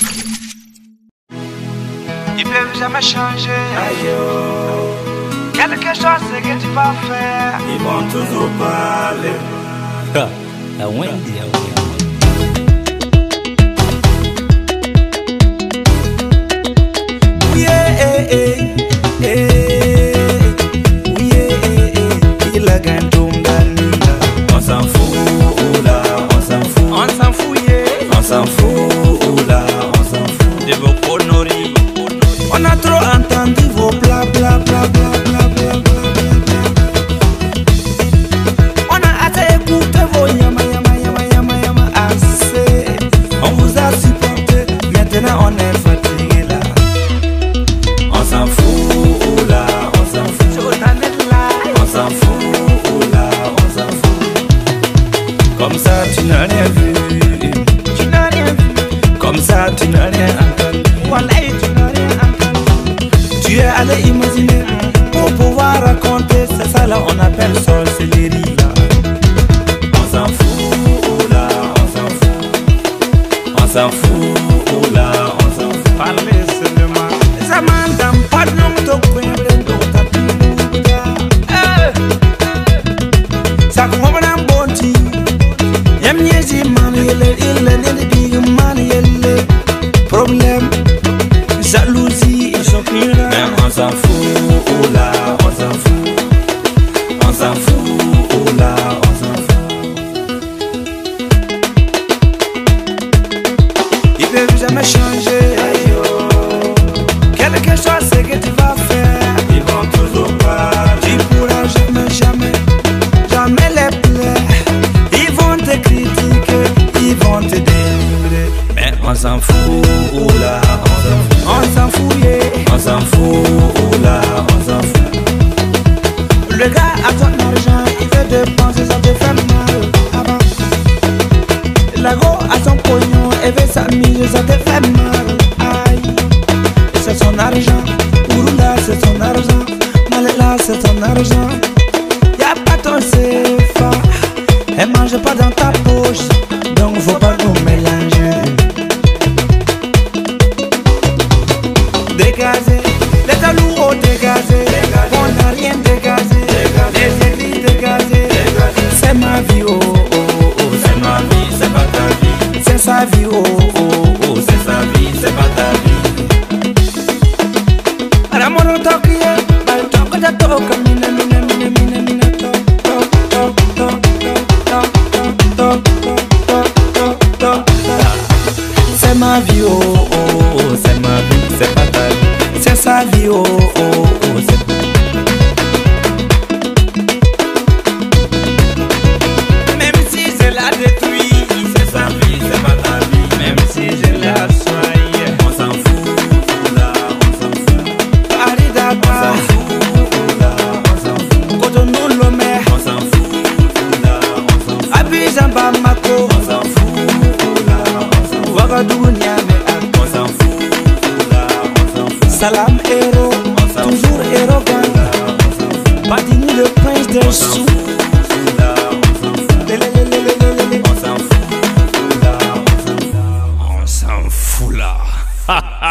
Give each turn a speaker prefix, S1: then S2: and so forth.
S1: Ils peuvent jamais changer. Quelque chose que tu vas faire,
S2: ils vont toujours parler.
S3: La Wendy,
S2: il a gagné tout on s'en fout là, on s'en fout.
S1: on s'en fout,
S2: On s'en fout là, on s'en fout.
S1: de vos conneries.
S2: On a trop entendu vos bla bla bla bla bla bla bla. On a assez écouté vos yama yama yama yama yama assez. On vous a supporté, maintenant on est fatigué là. On s'en fout là, on s'en fout. On s'en fout là, on s'en fout. Comme ça tu n'as rien vu.
S1: Tu n'as rien vu,
S2: Comme ça tu n'as rien entendu.
S1: wallahi tu n'as rien entendu.
S2: Tu es allé imaginer pour pouvoir raconter, c'est ça là on appelle sorcellerie là. On s'en fout là, on s'en fout. On s'en fout là, on s'en fout.
S1: Parlez seulement.
S2: Zaman dam pardon to kwemre do tapimuda. Sa ko mabana bonti. Yam nyezi man yele ille ne di man yele. Problème, jalousie et championnat. Mais on s'en fout là, on s'en fout. On s'en fout là, on s'en fout. Ils peuvent jamais changer. Quelque chose c'est que tu vas faire, ils vont toujours parler. Tu pourras jamais, jamais, jamais les plaire. Ils vont te critiquer, ils vont te dénigrer. Mais on s'en fout là, on s'en fout, yeah. On s'en fout là, on s'en fout. Le gars a ton argent, il veut dépenser, ça te fait mal. Avant. La go a son pognon, elle veut s'amuser, ça te fait mal. Aïe. C'est son argent, Urunda c'est son argent, Malela c'est son argent. Y'a pas ton CFA, elle mange pas dans ta poche, donc faut pas nous mélanger. Dégagez, les jaloux dégagez, on n'a rien dégagé, les ennemis dégagés. C'est ma vie, oh oh oh, c'est ma vie, c'est pas ta vie. C'est sa vie, oh oh oh, c'est sa vie, c'est pas ta vie. Ramon Tokia, bal toka da toka, mina mina mina mina mina c'est ma vie, oh oh, c'est ma vie, c'est pas ta vie. C'est sa vie, oh oh oh, c'est pas. Même si je la détruis, c'est sa vie, c'est pas ta vie. Même si je la soigne, on s'en fout là, on s'en fout. Aridaba, on s'en fout là, on s'en fout. Cotonou Lomé, on s'en fout là, on s'en fout. Abidjan Bamako, on s'en fout là, on s'en fout. Ouagadougou Niamey, on s'en fout là, on s'en fout. Salam héros, toujours héros gang. Badini le prince des sous. On s'en fout là.